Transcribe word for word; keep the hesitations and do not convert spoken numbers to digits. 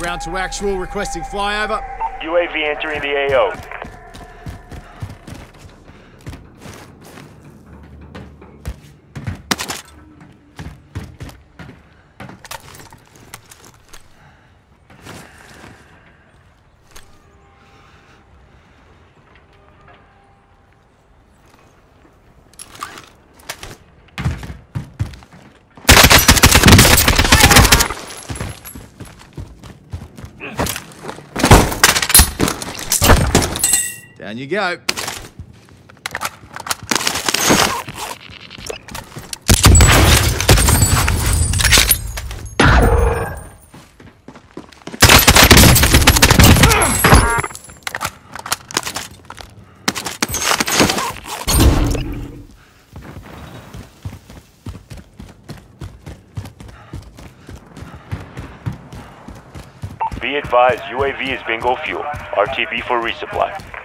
Ground to actual, requesting flyover. U A V entering the A O. Down you go. Be advised, U A V is bingo fuel. R T B for resupply.